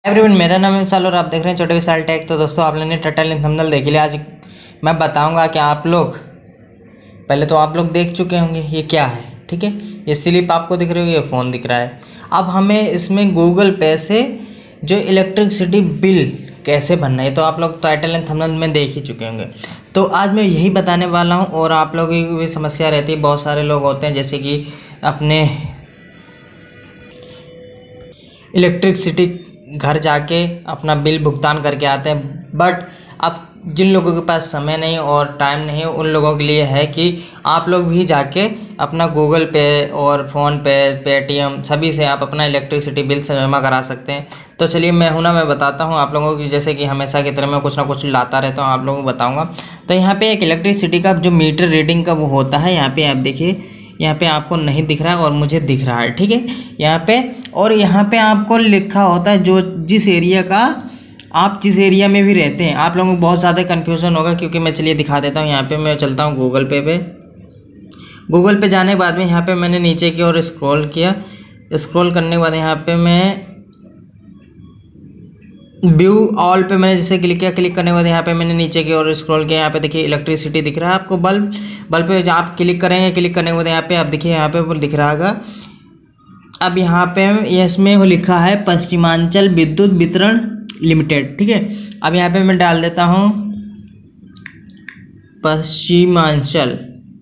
Everyone, मेरा नाम है विशाल और आप देख रहे हैं छोटे विशाल टेक। तो दोस्तों, आप लोगों ने टाइटल एंड थंबनेल देख लिया। आज मैं बताऊंगा कि आप लोग पहले तो आप लोग देख चुके होंगे ये क्या है, ठीक है। ये स्लिप आपको दिख रही है, ये फ़ोन दिख रहा है। अब हमें इसमें गूगल पे से जो इलेक्ट्रिसिटी बिल कैसे भरना है तो आप लोग टाइटल एंड थंबनेल में देख ही चुके होंगे। तो आज मैं यही बताने वाला हूँ। और आप लोगों की भी समस्या रहती है, बहुत सारे लोग होते हैं जैसे कि अपने इलेक्ट्रिसिटी घर जाके अपना बिल भुगतान करके आते हैं। बट अब जिन लोगों के पास समय नहीं और टाइम नहीं, उन लोगों के लिए है कि आप लोग भी जाके अपना गूगल पे और फ़ोन पे, पेटीएम सभी से आप अपना इलेक्ट्रिसिटी बिल से जमा करा सकते हैं। तो चलिए मैं बताता हूँ आप लोगों की, जैसे कि हमेशा की तरह मैं कुछ ना कुछ लाता रहता हूँ, आप लोगों को बताऊँगा। तो यहाँ पर एक इलेक्ट्रिसिटी का जो मीटर रीडिंग का वो होता है, यहाँ पर आप देखिए, यहाँ पे आपको नहीं दिख रहा है और मुझे दिख रहा है, ठीक है यहाँ पे। और यहाँ पे आपको लिखा होता है जो जिस एरिया का आप जिस एरिया में भी रहते हैं। आप लोगों को बहुत ज़्यादा कन्फ्यूज़न होगा, क्योंकि मैं चलिए दिखा देता हूँ। यहाँ पे मैं चलता हूँ गूगल पे गूगल पे जाने के बाद में यहाँ पे मैंने नीचे की ओर स्क्रॉल किया। स्क्रॉल करने के बाद यहाँ पे मैं व्यू ऑल पे मैंने जैसे क्लिक किया। क्लिक करने के बाद यहाँ पे मैंने नीचे की ओर स्क्रॉल किया। यहाँ पे देखिए इलेक्ट्रिसिटी दिख रहा है आपको, बल्ब पे आप क्लिक करेंगे। क्लिक करने के बाद यहाँ पे आप देखिए, यहाँ पे दिख रहा होगा। अब यहाँ पे इसमें वो लिखा है पश्चिमांचल विद्युत वितरण लिमिटेड, ठीक है। अब यहाँ पे मैं डाल देता हूँ पश्चिमांचल।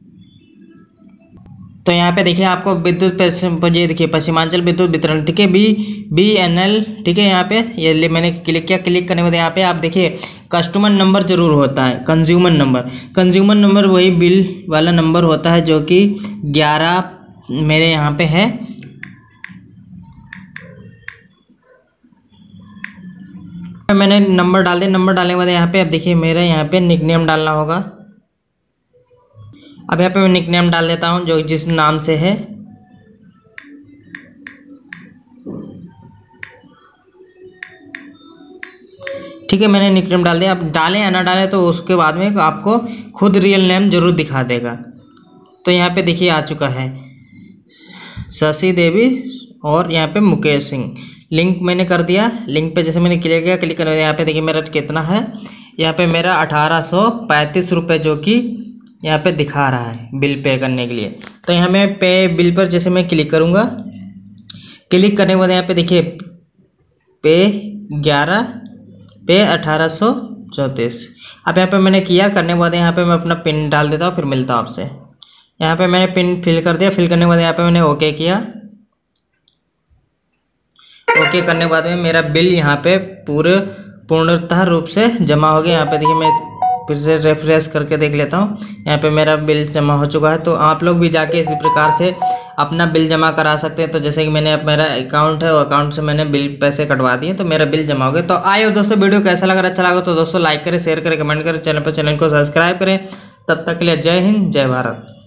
तो यहाँ पे देखिए आपको विद्युत ये देखिए पश्चिमांचल विद्युत वितरण, ठीक है, BNL, ठीक है। यहाँ पे ये मैंने क्लिक किया। क्लिक करने के बाद यहाँ पे आप देखिए कस्टमर नंबर जरूर होता है, कंज्यूमर नंबर वही बिल वाला नंबर होता है जो कि 11 मेरे यहाँ पे है। मैंने नंबर डाल दिया। नंबर डालने के बाद यहाँ पे आप देखिए मेरा यहाँ पे निकनेम डालना होगा। अब यहाँ पे मैं निकनेम डाल देता हूँ जो जिस नाम से है। ठीक है, मैंने निकनेम डाल दिया। अब डालें या ना डालें तो उसके बाद में आपको खुद रियल नेम जरूर दिखा देगा। तो यहाँ पे देखिए आ चुका है शशि देवी और यहाँ पे मुकेश सिंह। लिंक मैंने कर दिया। लिंक पे जैसे मैंने क्लिक किया, क्लिक करने यहाँ पे देखिए मेरा कितना है। यहाँ पे मेरा 1835 रुपये जो कि यहाँ पे दिखा रहा है बिल पे करने के लिए। तो यहाँ मैं पे बिल पर जैसे मैं क्लिक करूँगा। क्लिक करने के बाद यहाँ पे देखिए पे 11 पे 1834। अब यहाँ पे मैंने किया। करने के बाद यहाँ पे मैं अपना पिन डाल देता हूँ, फिर मिलता हूँ आपसे। यहाँ पे मैंने पिन फिल कर दिया। फिल करने के बाद यहाँ पे मैंने ओके किया। ओके करने के बाद में मेरा बिल यहाँ पे पूर्णतः रूप से जमा हो गया। यहाँ पे देखिए मैं फिर से रेफ्रेश करके देख लेता हूँ। यहाँ पे मेरा बिल जमा हो चुका है। तो आप लोग भी जाके इसी प्रकार से अपना बिल जमा करा सकते हैं। तो जैसे कि मैंने मेरा अकाउंट है, वो अकाउंट से मैंने बिल पैसे कटवा दिए, तो मेरा बिल जमा हो गया। तो आइए दोस्तों, वीडियो कैसा लगा, अच्छा लगा तो दोस्तों लाइक करें, शेयर करें, कमेंट करें, चैनल को सब्सक्राइब करें। तब तक के लिए जय हिंद, जय भारत।